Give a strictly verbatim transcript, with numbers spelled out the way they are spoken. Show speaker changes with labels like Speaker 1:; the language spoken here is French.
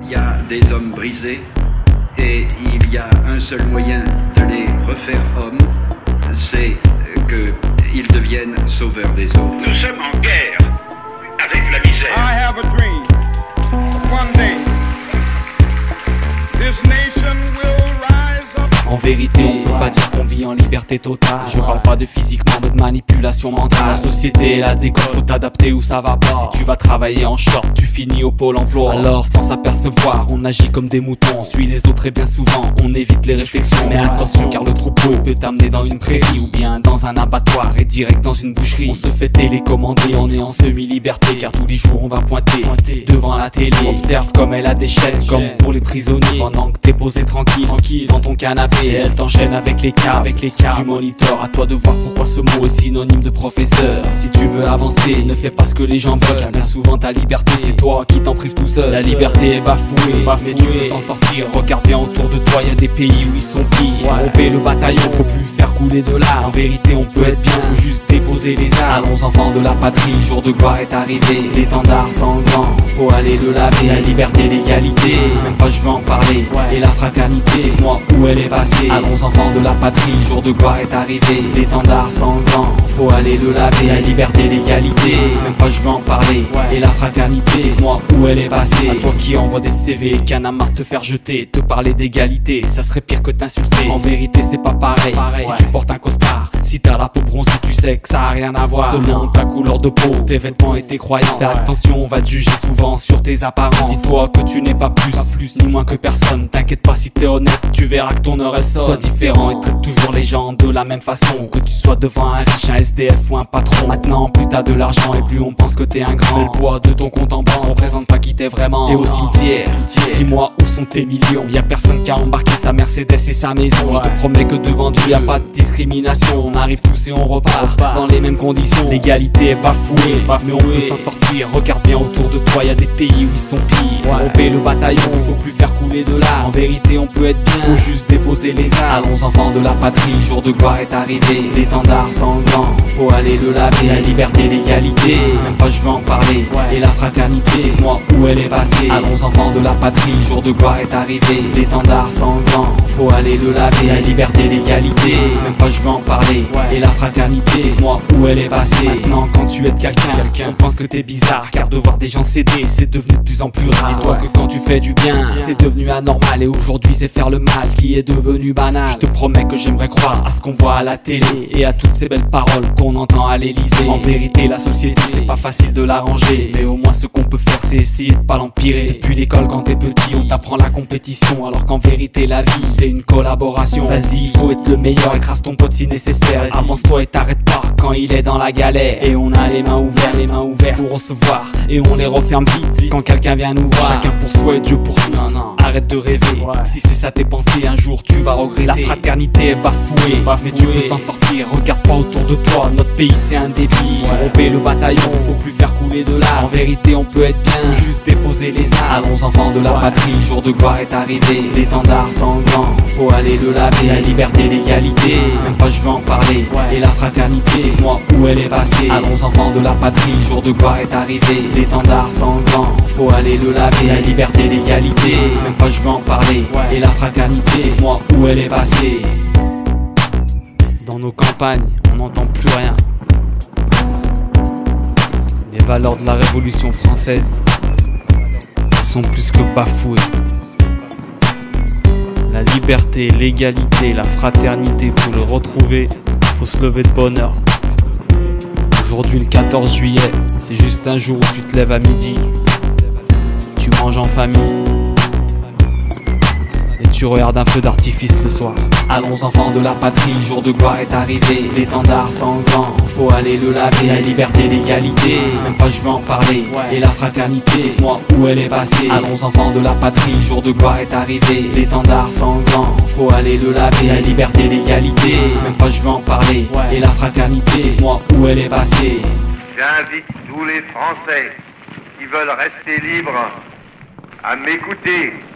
Speaker 1: Il y a des hommes brisés et il y a un seul moyen de les refaire hommes, c'est qu'ils deviennent sauveurs des autres.
Speaker 2: Nous sommes en guerre avec la misère.
Speaker 3: I have a dream. One day, this nation will rise up.
Speaker 4: En vérité, on peut pas dire qu'on vit en liberté totale. Je parle pas de physiquement, mais de manipulation mentale. La société est la décolle, faut t'adapter ou ça va pas. Si tu vas travailler en short, tu finis au pôle emploi. Alors sans s'apercevoir, on agit comme des moutons. On suit les autres et bien souvent, on évite les réflexions. Mais attention car le troupeau peut t'amener dans une prairie ou bien dans un abattoir et direct dans une boucherie. On se fait télécommander, on est en semi-liberté car tous les jours on va pointer devant la télé. Observe comme elle a des chaînes, comme pour les prisonniers. Pendant que t'es posé tranquille, tranquille dans ton canapé. Et elle t'enchaîne avec les cas, avec les cas du moniteur. À toi de voir pourquoi ce mot est synonyme de professeur. Si tu veux avancer, ne fais pas ce que les gens veulent. Car bien souvent ta liberté, c'est toi qui t'en prives tout seul. La liberté est bafouée, bafouée. Mais tu peux t'en sortir. Regarde bien autour de toi, y'a des pays où ils sont pires. Rompez le bataillon, faut plus faire couler de l'art. En vérité on peut être bien, faut juste déposer les armes. Allons enfants de la patrie, le jour de gloire est arrivé. L'étendard sanglant, faut aller le laver. La liberté, l'égalité, même pas je veux en parler. Et la fraternité, dites-moi où elle est passée. Allons enfants de la patrie, le jour de gloire est arrivé. L'étendard sanglant, faut aller le laver. La liberté, l'égalité, même pas je veux en parler. Et la fraternité, dites-moi où elle est passée. À toi qui envoie des C V, qui en a marre de te faire jeter. Te parler d'égalité, ça serait pire que t'insulter. En vérité c'est pas pareil, si tu portes un costard. Si t'as la peau bronzée, tu sais que ça a rien à voir. Selon ta couleur de peau, tes vêtements et tes croyances. Fais attention, on va te juger souvent sur tes apparences. Dis-toi que tu n'es pas plus, pas plus ni moins que personne. T'inquiète pas si t'es honnête, tu verras que ton heure elle sonne. Sois différent et traite toujours les gens de la même façon. Que tu sois devant un riche, un S D F ou un patron. Maintenant plus t'as de l'argent et plus on pense que t'es un grand. Mais le poids de ton compte en banque représente pas qui t'es vraiment. Et au cimetière, dis-moi où sont tes millions. Y'a personne qui a embarqué sa Mercedes et sa maison. Je te promets que devant Dieu y'a pas de discrimination. On arrive tous et on repart dans les mêmes conditions. L'égalité est bafouée, mais on peut s'en sortir. Regarde bien autour de toi, y'a des pays où ils sont pires. Rompez le bataillon, faut plus faire couler de l'art. En vérité on peut être bien, faut juste déposer les armes. Allons enfants de la patrie, le jour de gloire est arrivé. L'étendard sanglant, faut aller le laver. La liberté, l'égalité, même pas je veux en parler. Et la fraternité, dites-moi où elle est passée. Allons enfants de la patrie, le jour de gloire est arrivé. L'étendard sanglant, faut aller le laver. La liberté, l'égalité, même pas je veux en parler. Et la fraternité, dites-moi où elle est passée. Maintenant quand tu aides quelqu'un, on pense que t'es bizarre. Car de voir des gens céder, c'est devenu de plus en plus rare. Dis-toi que quand tu fais du bien, c'est devenu anormal. Et aujourd'hui c'est faire le mal qui est devenu banal. Je te promets que j'aimerais croire à ce qu'on voit à la télé et à toutes ces belles paroles qu'on entend à l'Elysée. En vérité la société c'est pas facile de l'arranger, mais au moins ce qu'on peut faire c'est essayer de pas l'empirer. Depuis l'école quand t'es petit on t'apprend la compétition, alors qu'en vérité la vie c'est une collaboration. Vas-y faut être le meilleur, écrase ton pote si nécessaire. Avance-toi et t'arrête pas quand il est dans la galère. Et on a les mains ouvertes, les mains ouvertes pour recevoir. Et on les referme vite quand quelqu'un vient nous voir. Chacun pour soi et Dieu pour tous. Non, non. Arrête de rêver, si c'est ça tes pensées un jour tu vas regretter. La fraternité est bafouée, mais tu peux t'en sortir. Regarde pas autour de toi, notre pays c'est un débit. Rompez le bataillon, faut plus faire couler de l'art. En vérité on peut être bien, faut juste déposer les armes. Allons enfants de la patrie, le jour de gloire est arrivé. L'étendard sanglant, faut aller le laver. La liberté, l'égalité, même pas je veux en parler. Et la fraternité, dites-moi où elle est passée. Allons enfants de la patrie, le jour de gloire est arrivé. L'étendard sanglant, faut aller le laver. La liberté, l'égalité, même pas je veux en parler. Et la fraternité, dites-moi où elle est passée. Dans nos campagnes, on n'entend plus rien. Les valeurs de la Révolution française sont plus que bafouées. La liberté, l'égalité, la fraternité, pour le retrouver, faut se lever de bonne heure. Aujourd'hui le quatorze juillet, c'est juste un jour où tu te lèves à midi, tu manges en famille et tu regardes un feu d'artifice le soir. Allons enfants de la patrie, le jour de gloire est arrivé. L'étendard sanglant, faut aller le laver. La liberté, l'égalité, même pas je veux en parler. Et la fraternité, dites-moi où elle est passée. Allons enfants de la patrie, le jour de gloire est arrivé. L'étendard sanglant, faut aller le laver. La liberté, l'égalité, même pas je veux en parler. Et la fraternité, dites-moi où elle est passée.
Speaker 5: J'invite tous les Français qui veulent rester libres à m'écouter.